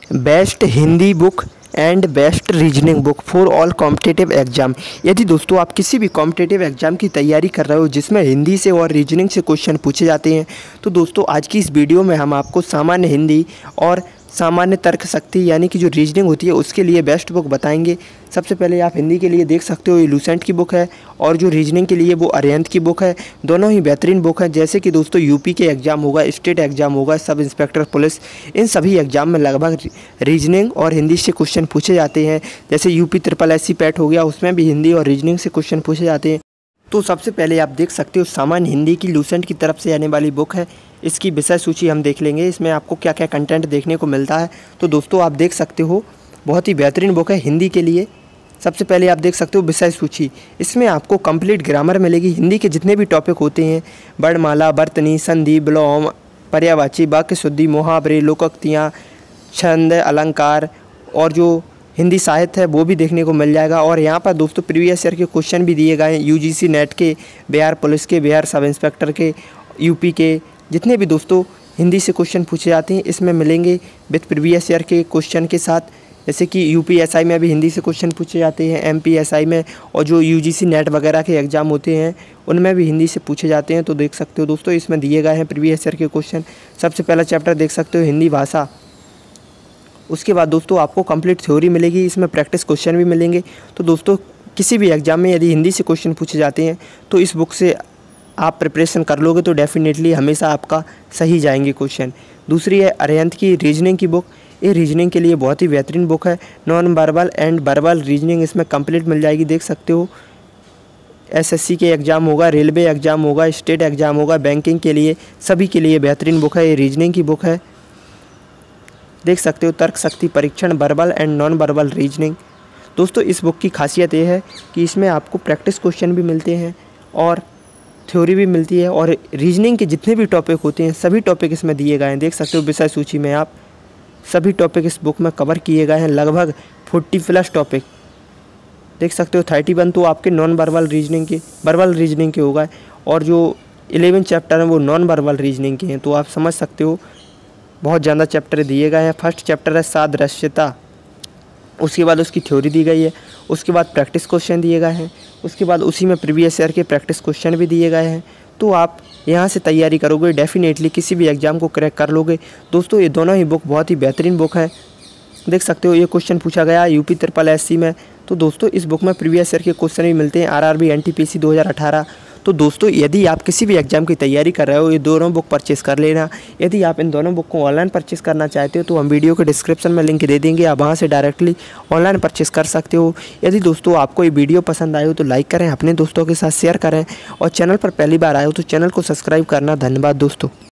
Best Hindi book and best reasoning book for all competitive exam. यदि दोस्तों आप किसी भी कॉम्पिटिटिव एग्जाम की तैयारी कर रहे हो जिसमें हिंदी से और रीजनिंग से क्वेश्चन पूछे जाते हैं, तो दोस्तों आज की इस वीडियो में हम आपको सामान्य हिंदी और सामान्य तर्क शक्ति यानी कि जो रीजनिंग होती है उसके लिए बेस्ट बुक बताएंगे। सबसे पहले आप हिंदी के लिए देख सकते हो ये लूसेंट की बुक है और जो रीजनिंग के लिए वो अरिहंत की बुक है। दोनों ही बेहतरीन बुक है। जैसे कि दोस्तों यूपी के एग्ज़ाम होगा, स्टेट एग्ज़ाम होगा, सब इंस्पेक्टर पुलिस, इन सभी एग्ज़ाम में लगभग रीजनिंग और हिंदी से क्वेश्चन पूछे जाते हैं। जैसे यूपी SSC पैट हो गया, उसमें भी हिंदी और रीजनिंग से क्वेश्चन पूछे जाते हैं। तो सबसे पहले आप देख सकते हो सामान्य हिंदी की लूसेंट की तरफ से आने वाली बुक है। इसकी विषय सूची हम देख लेंगे, इसमें आपको क्या क्या कंटेंट देखने को मिलता है। तो दोस्तों आप देख सकते हो बहुत ही बेहतरीन बुक है हिंदी के लिए। सबसे पहले आप देख सकते हो विषय सूची, इसमें आपको कंप्लीट ग्रामर मिलेगी। हिंदी के जितने भी टॉपिक होते हैं, वर्णमाला, वर्तनी, संधि, विलोम, पर्यायवाची, वाक्य शुद्धि, मुहावरे, लोकोक्तियाँ, छंद, अलंकार और जो हिंदी साहित्य है वो भी देखने को मिल जाएगा। और यहाँ पर दोस्तों प्रीवियस ईयर के क्वेश्चन भी दिए गए हैं, UGC नेट के, बिहार पुलिस के, बिहार सब इंस्पेक्टर के, यूपी के, जितने भी दोस्तों हिंदी से क्वेश्चन पूछे जाते हैं इसमें मिलेंगे विद प्रीवियस ईयर के क्वेश्चन के साथ। जैसे कि UPSI में भी हिंदी से क्वेश्चन पूछे जाते हैं, MPSI में, और जो UGC नेट वगैरह के एग्ज़ाम होते हैं उनमें भी हिंदी से पूछे जाते हैं। तो देख सकते हो दोस्तों इसमें दिए गए हैं प्रीवियस ईयर के क्वेश्चन। सबसे पहला चैप्टर देख सकते हो हिंदी भाषा। उसके बाद दोस्तों आपको कंप्लीट थ्योरी मिलेगी, इसमें प्रैक्टिस क्वेश्चन भी मिलेंगे। तो दोस्तों किसी भी एग्ज़ाम में यदि हिंदी से क्वेश्चन पूछे जाते हैं तो इस बुक से आप प्रिपरेशन कर लोगे तो डेफिनेटली हमेशा आपका सही जाएंगे क्वेश्चन। दूसरी है अरिहंत की रीजनिंग की बुक। ये रीजनिंग के लिए बहुत ही बेहतरीन बुक है। Non verbal and verbal reasoning इसमें कंप्लीट मिल जाएगी। देख सकते हो SSC के एग्ज़ाम होगा, रेलवे एग्ज़ाम होगा, स्टेट एग्ज़ाम होगा, बैंकिंग के लिए, सभी के लिए बेहतरीन बुक है। ये रीजनिंग की बुक है। देख सकते हो तर्क शक्ति परीक्षण, verbal and non verbal reasoning. दोस्तों इस बुक की खासियत ये है कि इसमें आपको प्रैक्टिस क्वेश्चन भी मिलते हैं और थ्योरी भी मिलती है, और रीजनिंग के जितने भी टॉपिक होते हैं सभी टॉपिक इसमें दिए गए हैं। देख सकते हो विषय सूची में आप सभी टॉपिक इस बुक में कवर किए गए हैं, लगभग 40+ टॉपिक। देख सकते हो 31 तो आपके नॉन वर्बल रीजनिंग के, वर्बल रीजनिंग के होगा, और जो 11 चैप्टर हैं वो नॉन वर्बल रीजनिंग के हैं। तो आप समझ सकते हो बहुत ज़्यादा चैप्टर दिए गए हैं। फर्स्ट चैप्टर है सादृश्यता, उसके बाद उसकी थ्योरी दी गई है, उसके बाद प्रैक्टिस क्वेश्चन दिए गए हैं, उसके बाद उसी में प्रीवियस ईयर के प्रैक्टिस क्वेश्चन भी दिए गए हैं। तो आप यहाँ से तैयारी करोगे डेफिनेटली किसी भी एग्ज़ाम को क्रैक कर लोगे। दोस्तों ये दोनों ही बुक बहुत ही बेहतरीन बुक है। देख सकते हो ये क्वेश्चन पूछा गया UP SSC में। तो दोस्तों इस बुक में प्रीवियस ईयर के क्वेश्चन भी मिलते हैं, RRB NTPC 2018। तो दोस्तों यदि आप किसी भी एग्ज़ाम की तैयारी कर रहे हो ये दोनों बुक परचेस कर लेना। यदि आप इन दोनों बुक को ऑनलाइन परचेस करना चाहते हो तो हम वीडियो के डिस्क्रिप्शन में लिंक दे देंगे, आप वहाँ से डायरेक्टली ऑनलाइन परचेस कर सकते हो। यदि दोस्तों आपको ये वीडियो पसंद आए हो तो लाइक करें, अपने दोस्तों के साथ शेयर करें, और चैनल पर पहली बार आए हो तो चैनल को सब्सक्राइब करना। धन्यवाद दोस्तों।